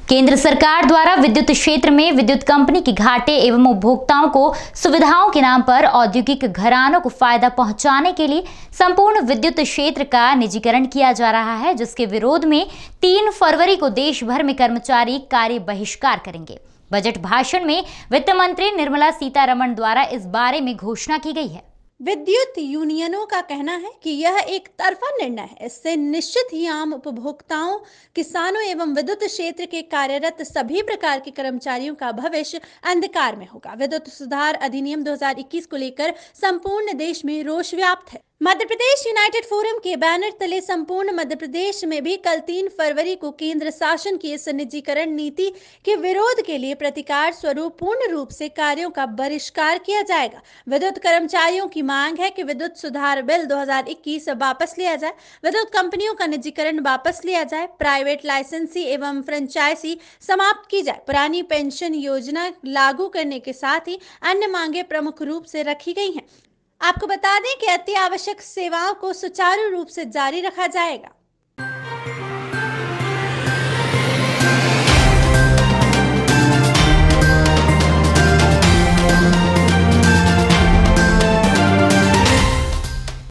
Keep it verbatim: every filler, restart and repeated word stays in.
केंद्र सरकार द्वारा विद्युत क्षेत्र में विद्युत कंपनी की घाटे एवं उपभोक्ताओं को सुविधाओं के नाम पर औद्योगिक घरानों को फायदा पहुंचाने के लिए संपूर्ण विद्युत क्षेत्र का निजीकरण किया जा रहा है, जिसके विरोध में तीन फरवरी को देश भर में कर्मचारी कार्य बहिष्कार करेंगे। बजट भाषण में वित्त मंत्री निर्मला सीतारमण द्वारा इस बारे में घोषणा की गई है। विद्युत यूनियनों का कहना है कि यह एक तरफा निर्णय है। इससे निश्चित ही आम उपभोक्ताओं, किसानों एवं विद्युत क्षेत्र के कार्यरत सभी प्रकार के कर्मचारियों का भविष्य अंधकार में होगा। विद्युत सुधार अधिनियम दो हज़ार इक्कीस को लेकर संपूर्ण देश में रोष व्याप्त है। मध्य प्रदेश यूनाइटेड फोरम के बैनर तले संपूर्ण मध्य प्रदेश में भी कल तीन फरवरी को केंद्र शासन की इस निजीकरण नीति के विरोध के लिए प्रतिकार स्वरूप पूर्ण रूप से कार्यों का बहिष्कार किया जाएगा। विद्युत कर्मचारियों की मांग है कि विद्युत सुधार बिल दो हज़ार इक्कीस वापस लिया जाए, विद्युत कंपनियों का निजीकरण वापस लिया जाए, प्राइवेट लाइसेंसी एवं फ्रेंचाइजी समाप्त की जाए, पुरानी पेंशन योजना लागू करने के साथ ही अन्य मांगे प्रमुख रूप से रखी गई हैं। आपको बता दें कि अति आवश्यक सेवाओं को सुचारू रूप से जारी रखा जाएगा।